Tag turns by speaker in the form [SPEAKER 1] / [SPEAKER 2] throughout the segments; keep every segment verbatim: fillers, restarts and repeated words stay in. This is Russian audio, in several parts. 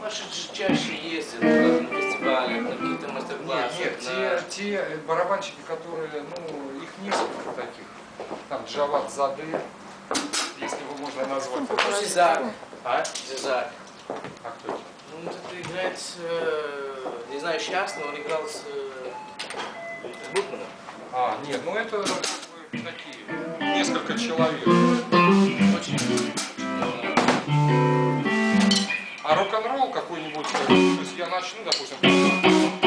[SPEAKER 1] наши чаще ездят на фестивалях, на каких-то мастер-классах.
[SPEAKER 2] Нет, нет,
[SPEAKER 1] на...
[SPEAKER 2] те, те барабанщики, которые, ну, их несколько таких. Там Джавад Заде, если его можно назвать.
[SPEAKER 1] Зизак.
[SPEAKER 2] А?
[SPEAKER 1] Зизак.
[SPEAKER 2] А кто это?
[SPEAKER 1] Ну, это играет с, не знаю, сейчас, но он играл с, с Бутманом.
[SPEAKER 2] А, нет, ну это как бы такие, несколько человек.
[SPEAKER 1] Очень.
[SPEAKER 2] А рок-н-ролл какой-нибудь, то есть я начну, допустим.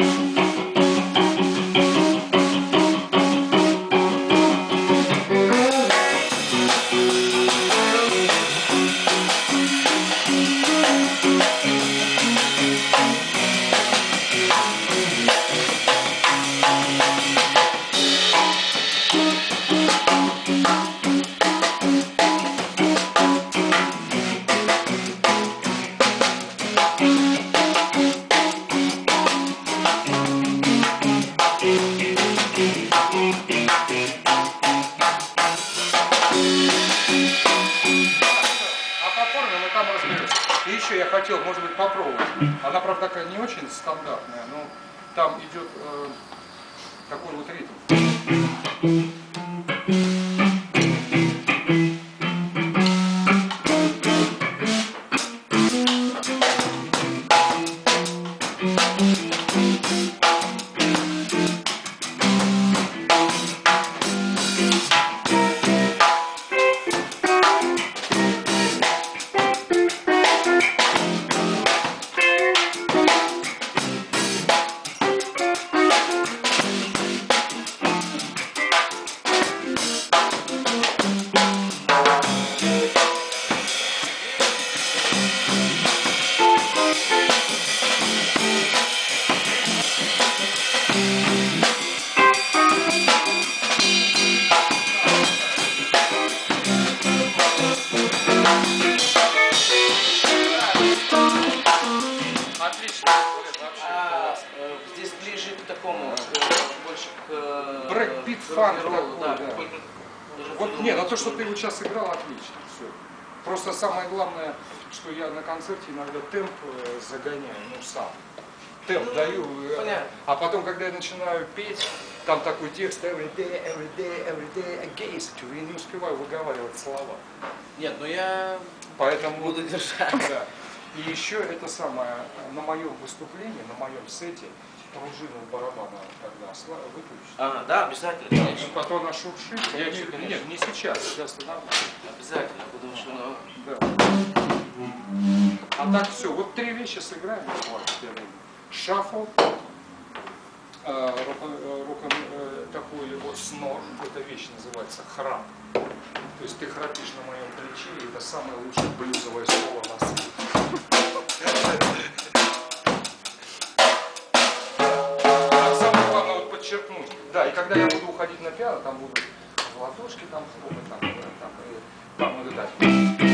[SPEAKER 2] И еще я хотел, может быть, попробовать. Она, правда, такая не очень стандартная, но там идет э, такой вот ритм. Брэк-бит, фанк такой, да. да. Вот, нет, а то, что ты вот сейчас играл, отлично, все. Просто самое главное, что я на концерте иногда темп загоняю, ну, сам. Темп ну, даю, понятно. А потом, когда я начинаю петь, там такой текст every day, every day, every day, against you, я не успеваю выговаривать слова.
[SPEAKER 1] Нет, ну я
[SPEAKER 2] Поэтому,
[SPEAKER 1] буду держать.
[SPEAKER 2] Да. И еще это самое, на моем выступлении, на моем сете, пружину барабана, когда выключить.
[SPEAKER 1] А, да, обязательно, конечно.
[SPEAKER 2] Потом нашуршит.
[SPEAKER 1] Я
[SPEAKER 2] не,
[SPEAKER 1] конечно.
[SPEAKER 2] Нет, не сейчас, сейчас нормально.
[SPEAKER 1] Обязательно, потому что ну...
[SPEAKER 2] Да. А так все, вот три вещи сыграем. Шафл, э, рок, рок, э, такой вот снор, эта вещь называется храп. То есть ты храпишь на моем плече, и это самое лучшее блюзовое слово на свете. Подчеркнуть. Да, и когда я буду уходить на пиано, там будут ладошки, там хлопать, там, там, там, там, вот это.